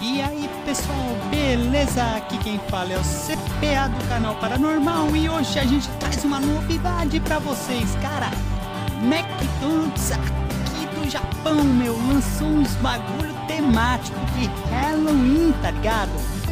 E aí pessoal, beleza? Aqui quem fala é o CPA do canal Paranormal e hoje a gente traz uma novidade pra vocês, cara. McDonald's aqui do Japão, meu, lançou uns bagulho temático de Halloween, tá ligado?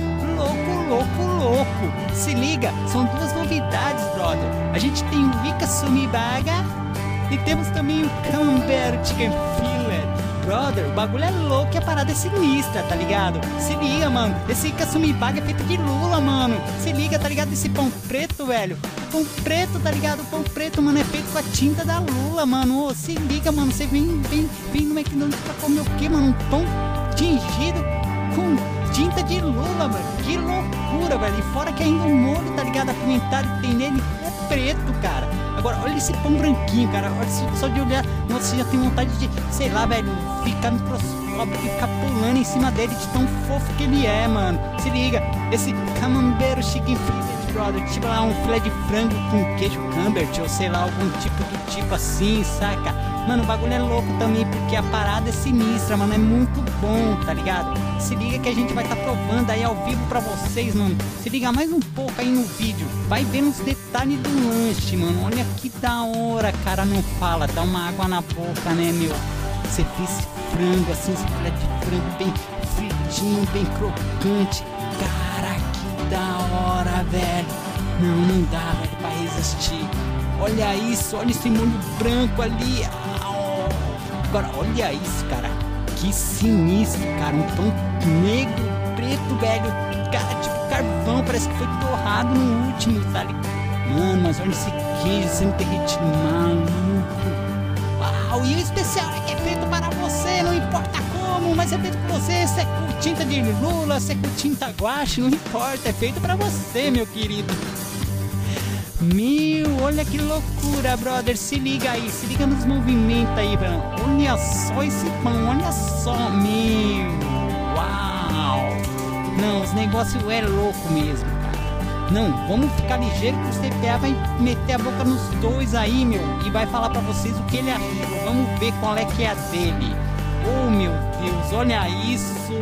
Louco. Se liga, são duas novidades, brother. A gente tem o Ika Sumibaga e temos também o Camembert Chicken Filet. Brother, o bagulho é louco e a parada é sinistra, tá ligado? Se liga, mano, esse Ika Sumibaga é feito de lula, mano. Se liga, tá ligado? Esse pão preto, velho. Pão preto, tá ligado? O pão preto, mano, é feito com a tinta da lula, mano. Ô, se liga, mano, você vem no McDonald's pra comer o quê, mano? Um pão tingido com tinta de lula, mano. Que loucura, velho. E fora que ainda o molho, tá ligado? Apimentado que tem nele é preto, cara. Agora, olha esse pão branquinho, cara. Olha, só de olhar, nossa, já tem vontade de, sei lá, velho, ficar microscópio, ficar pulando em cima dele de tão fofo que ele é, mano. Se liga, esse Camembert Chicken Filet, brother, tipo lá um filé de frango com queijo Camembert, ou sei lá, algum tipo do tipo assim, saca? Mano, o bagulho é louco também, porque a parada é sinistra, mano, é muito bom, tá ligado? Se liga que a gente vai estar provando aí ao vivo pra vocês, mano. Se liga mais um pouco aí no vídeo, vai vendo os detalhes do lanche, mano. Olha que da hora, cara, não fala, dá uma água na boca, né, meu? Você fez frango, assim, esse filé de frango bem fritinho, bem crocante. Cara, que da hora, velho. Não dá, velho, pra resistir. Olha isso, olha esse molho branco ali. Agora, olha isso, cara. Que sinistro, cara. Um pão negro, preto, velho. Cara, tipo carvão, parece que foi torrado no último, tá ligado? Mano, mas olha esse queijo sendo derretido, maluco. Uau, e o especial é que é feito para você, não importa como, mas é feito para você. Se é com tinta de lula, se é com tinta guache, não importa, é feito para você, meu querido. Meu, olha que loucura, brother. Se liga aí, se liga nos movimentos aí, mano. Olha só esse pão, olha só, meu. Uau. Não, os negócios é louco mesmo, cara. Não, vamos ficar ligeiro que o CPA vai meter a boca nos dois aí, meu. E vai falar pra vocês o que ele achou. Vamos ver qual é que é a dele. Oh, meu Deus, olha isso.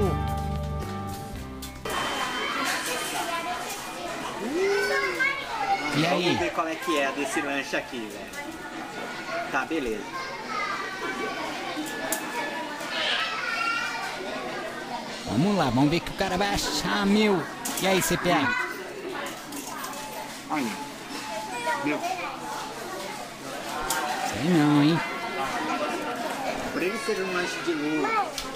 E aí? Vamos ver qual é que é desse lanche aqui, velho. Tá, beleza. Vamos lá, vamos ver o que o cara vai achar, meu. E aí, CPA? Olha. Meu. Sei não, hein? Por ele ser um lanche de lula,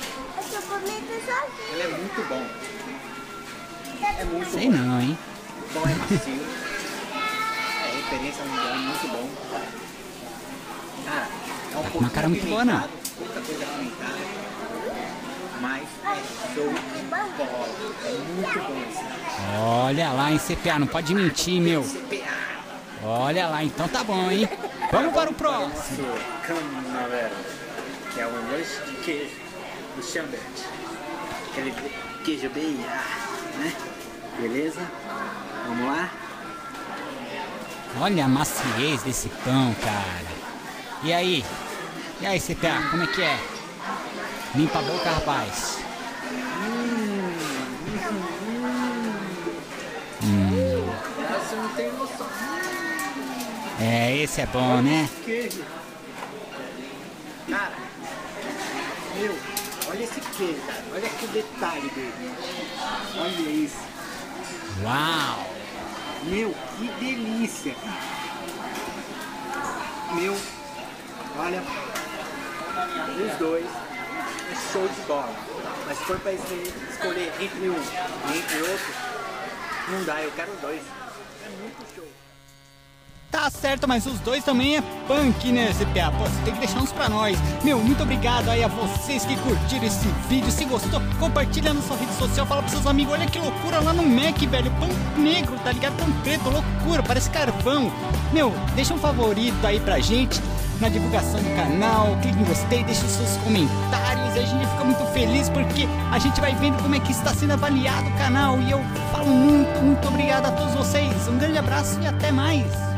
ele é muito bom. É muito Sei bom. não, hein? Bom, é macio. Experiência muito bom. Cara, é um pouco uma cara muito boa, não. Pouca coisa apimentada, mas é show de bola. É muito bom esse lanche. Olha lá, hein, CPA, não pode mentir, meu. CPA. Olha lá, então tá bom, hein? Vamos para o próximo. Camembert, que é um lanche de queijo do Chambert. Aquele queijo bem, né? Beleza? Vamos lá? Olha a maciez desse pão, cara. E aí? E aí, CPA, como é que é? Limpa a boca, rapaz. Você não tem noção. É, esse é bom, né? Queijo. Cara, meu, olha esse queijo, cara. Olha que detalhe dele. Olha isso. Uau! Meu, que delícia! Meu, olha, os dois é show de bola. Mas se for para escolher entre um e entre outro, não dá, eu quero os dois. É muito show. Tá certo, mas os dois também é punk, né, CPA? Pô, você tem que deixar uns pra nós. Meu, muito obrigado aí a vocês que curtiram esse vídeo. Se gostou, compartilha na sua rede social, fala pros seus amigos. Olha que loucura lá no Mac, velho. Pão negro, tá ligado? Pão preto, loucura, parece carvão. Meu, deixa um favorito aí pra gente na divulgação do canal. Clique em gostei, deixa os seus comentários. A gente fica muito feliz porque a gente vai vendo como é que está sendo avaliado o canal. E eu falo muito obrigado a todos vocês. Um grande abraço e até mais.